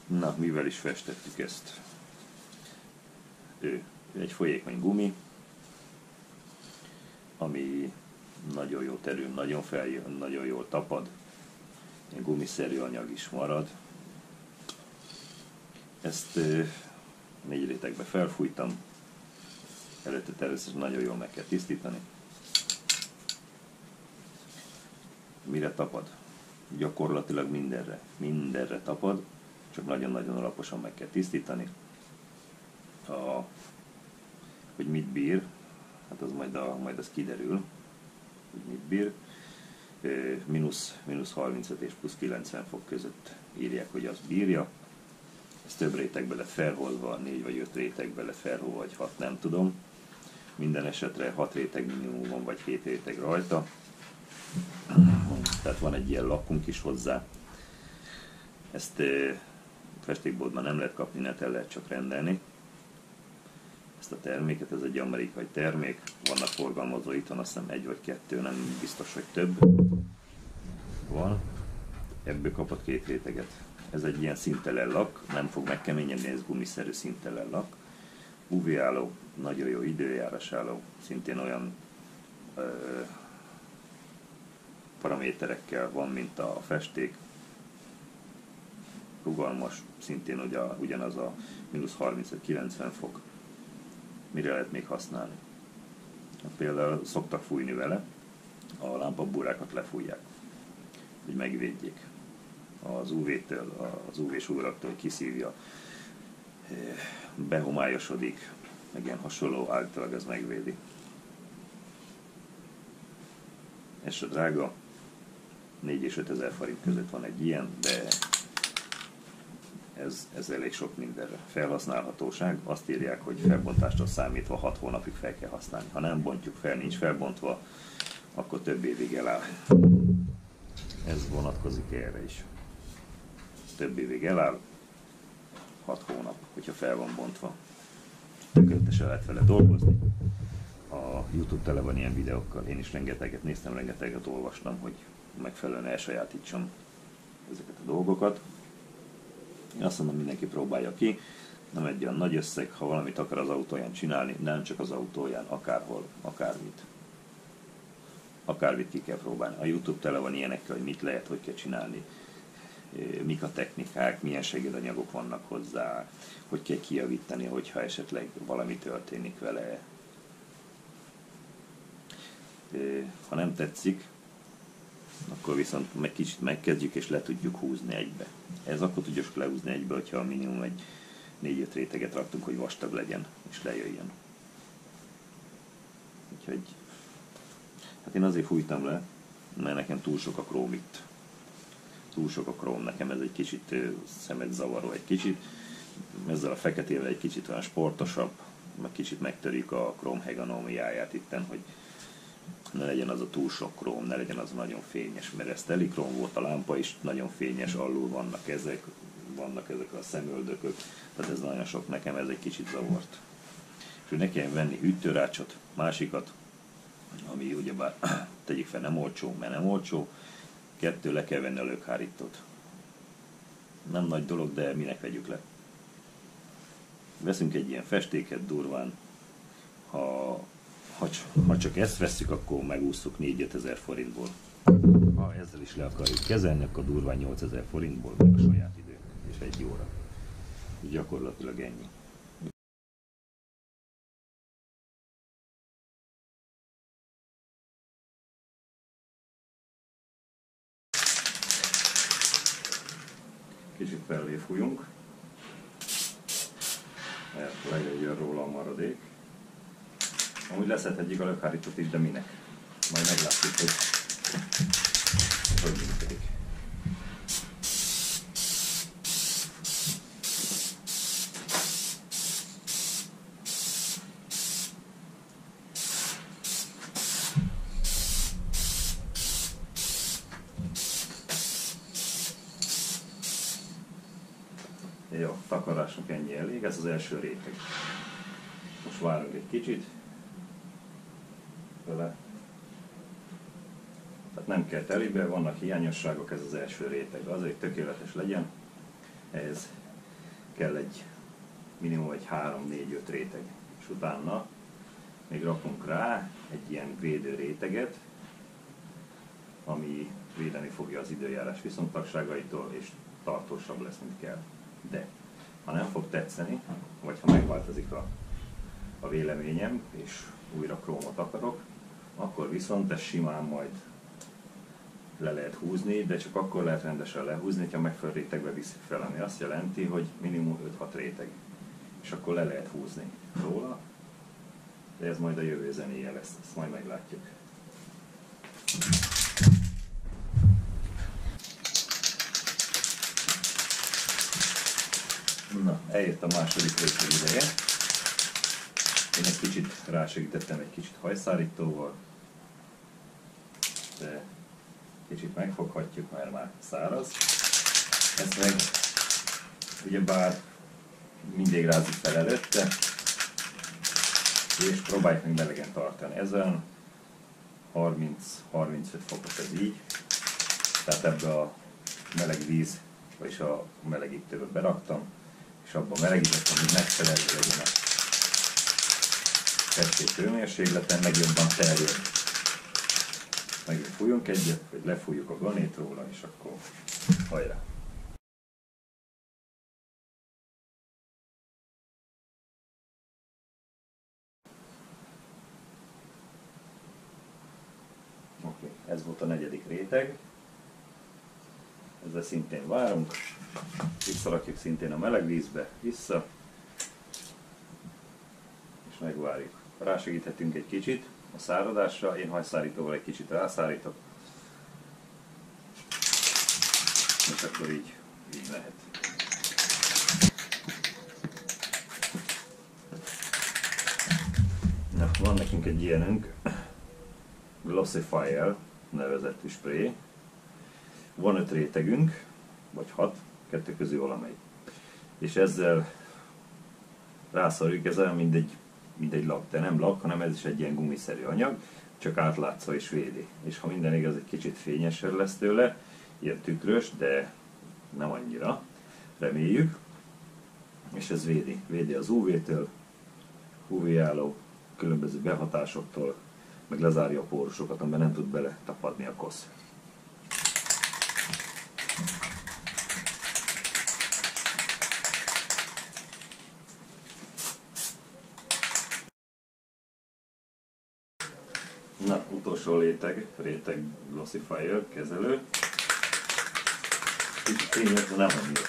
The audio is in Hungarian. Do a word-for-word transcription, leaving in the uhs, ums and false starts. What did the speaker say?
Na, mivel is festettük ezt? Ő egy folyékony gumi, ami nagyon jó terül, nagyon feljön, nagyon jól tapad, egy gumiszerű anyag is marad. Ezt négy rétegbe felfújtam, előtte természetesen nagyon jól meg kell tisztítani. Mire tapad? Gyakorlatilag mindenre, mindenre tapad, csak nagyon-nagyon alaposan meg kell tisztítani. A, hogy mit bír, hát az majd, a, majd az kiderül, hogy mit bír. Minusz, minusz harmincöt és plusz kilencven fok között írják, hogy az bírja. Ez több rétegbe lett felholva, négy vagy öt rétegbe lett felholva, vagy hat, nem tudom. Minden esetre hat réteg minimum van, vagy hét réteg rajta. Tehát van egy ilyen lakkunk is hozzá. Ezt festékboltban nem lehet kapni, neten lehet csak rendelni. Ezt a terméket, ez egy amerikai termék, vannak forgalmazó itthon, azt hiszem egy vagy kettő, nem biztos, hogy több van. Ebből kapott két réteget. Ez egy ilyen színtelen lak, nem fog megkeményedni, ez gumiszerű színtelen lak. u vé álló, nagyon jó időjárás álló, szintén olyan ö, paraméterekkel van, mint a festék. Rugalmas, szintén ugyanaz a mínusz harmincöt-kilencven fok. Mire lehet még használni? Például szoktak fújni vele, a lámpabúrákat lefújják, hogy megvédjék az u vé-től, az u vé-s uraktól, hogy kiszívja, behomályosodik, meg ilyen hasonló, általában ez megvédi. Ez se drága, négy és ötezer forint között van egy ilyen, de Ez, ez elég sok mindenre. Felhasználhatóság, azt írják, hogy felbontástól számítva hat hónapig fel kell használni. Ha nem bontjuk fel, nincs felbontva, akkor több évig eláll. Ez vonatkozik erre is. Több évig eláll, hat hónap, hogyha fel van bontva. Tökéletesen lehet vele dolgozni. A YouTube tele van ilyen videókkal, én is rengeteget néztem, rengeteget olvastam, hogy megfelelően elsajátítsam ezeket a dolgokat. Én azt mondom, mindenki próbálja ki, nem egy olyan nagy összeg, ha valamit akar az autóján csinálni, nem csak az autóján, akárhol, akármit. Akármit ki kell próbálni. A YouTube tele van ilyenekkel, hogy mit lehet, hogy kell csinálni, mik a technikák, milyen segédanyagok vannak hozzá, hogy kell kijavítani, hogyha esetleg valami történik vele. Ha nem tetszik, akkor viszont meg kicsit megkezdjük és le tudjuk húzni egybe. Ez akkor tudjuk lehúzni egybe, hogyha minimum egy négy-öt réteget raktunk, hogy vastag legyen és lejöjjön. Úgyhogy hát én azért fújtam le, mert nekem túl sok a króm itt. Túl sok a króm, nekem ez egy kicsit szemedzavaró, egy kicsit. Ezzel a feketével egy kicsit olyan sportosabb, meg kicsit megtörik a króm heganómiáját itten, hogy ne legyen az a túl sok króm, ne legyen az nagyon fényes, mert ez telikróm volt, a lámpa is nagyon fényes, alul vannak ezek, vannak ezek a szemöldökök, tehát ez nagyon sok, nekem ez egy kicsit zavart. És hogy ne kelljen venni hűtőrácsot, másikat, ami ugyebár tegyük fel nem olcsó, mert nem olcsó, kettő, le kell venni a lökhárítót. Nem nagy dolog, de minek vegyük le. Veszünk egy ilyen festéket durván, ha Ha, ha csak ezt vesszük, akkor megúsztuk négy-ötezer forintból. Ha ezzel is le akarjuk kezelni, akkor durván nyolcezer forintból, meg a saját időnk, és egy óra. Gyakorlatilag ennyi. Kicsit felé fújunk, mert lejöjjön róla a maradék. Amúgy leszedhetjük a lökhárítót is, de minek? Majd meglátjuk, hogy hogy működik. Jó, takarásnak ennyi elég, ez az első réteg. Most várunk egy kicsit. Vele. Tehát nem kell telibe, vannak hiányosságok, ez az első réteg. Az, hogy tökéletes legyen, ez kell egy minimum egy három-négy-öt réteg, és utána még rakunk rá egy ilyen védő réteget, ami védeni fogja az időjárás viszontagságaitól, és tartósabb lesz, mint kell. De ha nem fog tetszeni, vagy ha megváltozik a, a véleményem, és újra krómot akarok, akkor viszont ezt simán majd le lehet húzni, de csak akkor lehet rendesen lehúzni, ha megfelelő rétegbe viszik fel, ami azt jelenti, hogy minimum öt-hat réteg. És akkor le lehet húzni róla, de ez majd a jövő zenéje lesz, ezt majd meglátjuk. Na, eljött a második réteg ideje. Én egy kicsit rásegítettem egy kicsit hajszárítóval, de kicsit megfoghatjuk, mert már száraz. Ezt meg ugyebár mindig rázzuk fel előtte, és próbáljuk meg melegen tartani. Ezen harminc-harmincöt fokos ez így, tehát ebbe a meleg víz, vagyis a melegítőbe beraktam, és abban melegítettem, hogy megfelelő legyen a festék hőmérsékleten, meg jobban terjed. Megint fújunk egyet, hogy lefújjuk a ganét róla, és akkor hajrá! Oké, ez volt a negyedik réteg. Ezzel szintén várunk, visszarakjuk szintén a meleg vízbe, vissza, és megvárjuk. Rásegíthetünk egy kicsit a száradásra, én hajszárítóval egy kicsit rászárítok, és akkor így, így lehet. Na, van nekünk egy ilyenünk, Glossifier nevezetű spray. Van öt rétegünk, vagy hat, kettő közül valamelyik. És ezzel rászarjuk, ez olyan mindegy, mindegy lak, de nem lak, hanem ez is egy ilyen gumiszerű anyag, csak átlátszó és védi. És ha minden igaz, egy kicsit fényesebb lesz tőle, ilyen tükrös, de nem annyira, reméljük. És ez védi, védi az ú vé-től, ú vé-álló, különböző behatásoktól, meg lezárja a pórusokat, amiben nem tud bele tapadni a kosz. Na, utolsó réteg, réteg Glossifier kezelő. Kicsit fényes, de nem annyira.